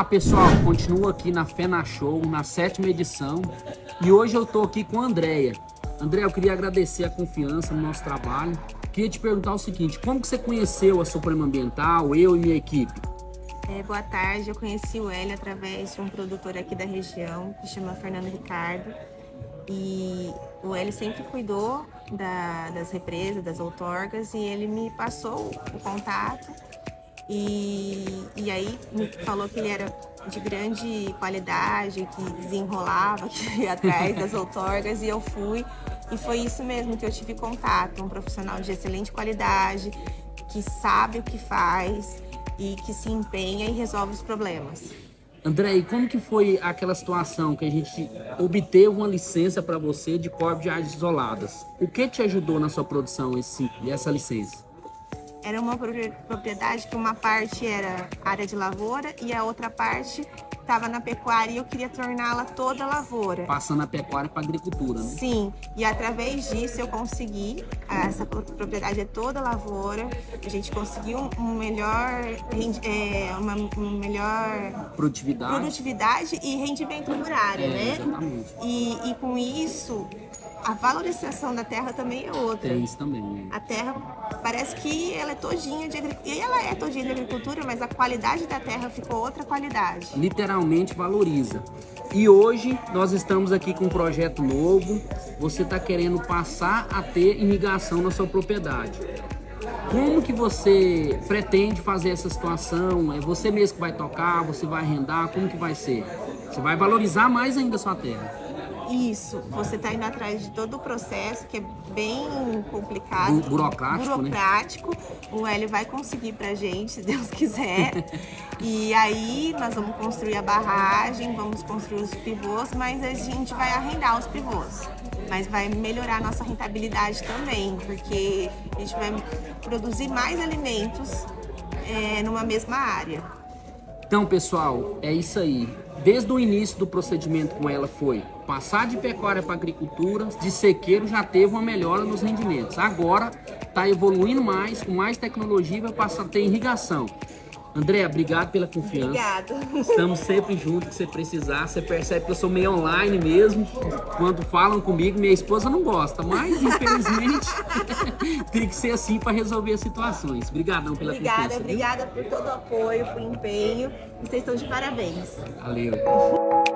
pessoal, continuo aqui na Fena Show, na 7ª edição, e hoje eu tô aqui com a Andréia. Andréia, eu queria agradecer a confiança no nosso trabalho. Queria te perguntar o seguinte, como que você conheceu a Suprema Ambiental, eu e minha equipe? Boa tarde, eu conheci o Hélio através de um produtor aqui da região, que chama Fernando Ricardo. E o Hélio sempre cuidou das represas, das outorgas, e ele me passou o contato. E aí me falou que ele era de grande qualidade, que desenrolava, que ia atrás das outorgas, e eu fui. E foi isso mesmo que eu tive contato, um profissional de excelente qualidade, que sabe o que faz e que se empenha e resolve os problemas. André, e como que foi aquela situação que a gente obteve uma licença para você de corpo de áreas isoladas? O que te ajudou na sua produção essa licença? Era uma propriedade que uma parte era área de lavoura e a outra parte estava na pecuária e eu queria torná-la toda lavoura. Passando a pecuária para a agricultura, né? Sim, e através disso eu consegui, essa propriedade é toda lavoura, a gente conseguiu uma melhor produtividade e rendimento por área, né? Exatamente. E com isso, a valorização da terra também é outra. Tem isso também, né? A terra parece que ela é todinha de agricultura, e ela é todinha de agricultura, mas a qualidade da terra ficou outra qualidade. Literalmente valoriza. E hoje nós estamos aqui com um projeto novo, você está querendo passar a ter irrigação na sua propriedade. Como que você pretende fazer essa situação? É você mesmo que vai tocar, você vai arrendar, como que vai ser? Você vai valorizar mais ainda a sua terra. Isso, você está indo atrás de todo o processo, que é bem complicado. Burocrático, né? O Hélio vai conseguir pra gente, se Deus quiser. E aí nós vamos construir a barragem, vamos construir os pivôs, mas a gente vai arrendar os pivôs. Mas vai melhorar a nossa rentabilidade também, porque a gente vai produzir mais alimentos numa mesma área. Então, pessoal, é isso aí. Desde o início do procedimento com ela foi passar de pecuária para agricultura, de sequeiro já teve uma melhora nos rendimentos. Agora está evoluindo mais, com mais tecnologia, vai passar a ter irrigação. André, obrigado pela confiança. Obrigada. Estamos sempre juntos, que você precisar. Você percebe que eu sou meio online mesmo. Quando falam comigo, minha esposa não gosta, mas infelizmente tem que ser assim para resolver as situações. Obrigadão pela confiança. Obrigada por todo o apoio, por empenho. Vocês estão de parabéns. Valeu.